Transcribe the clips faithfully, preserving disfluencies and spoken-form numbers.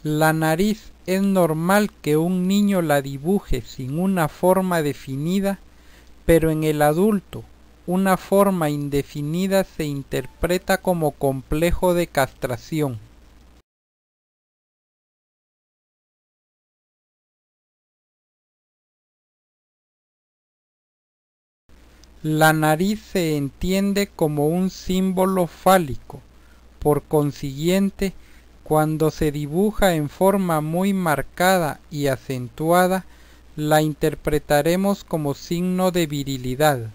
La nariz es normal que un niño la dibuje sin una forma definida, pero en el adulto, una forma indefinida se interpreta como complejo de castración. La nariz se entiende como un símbolo fálico, por consiguiente, cuando se dibuja en forma muy marcada y acentuada, la interpretaremos como signo de virilidad.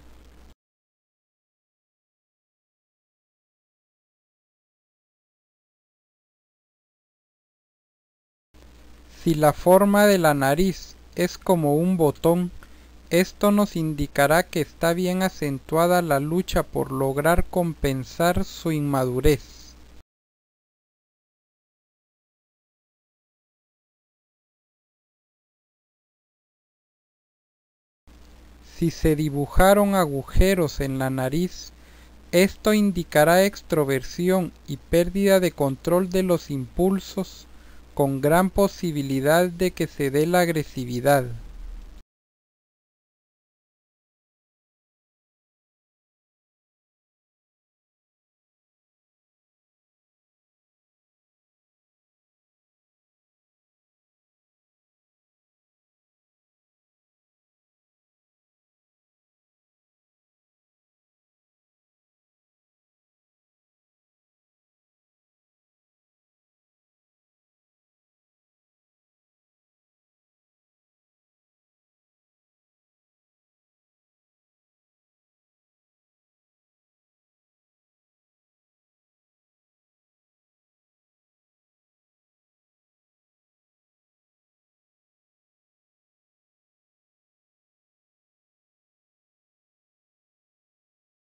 Si la forma de la nariz es como un botón, esto nos indicará que está bien acentuada la lucha por lograr compensar su inmadurez. Si se dibujaron agujeros en la nariz, esto indicará extroversión y pérdida de control de los impulsos, con gran posibilidad de que se dé la agresividad.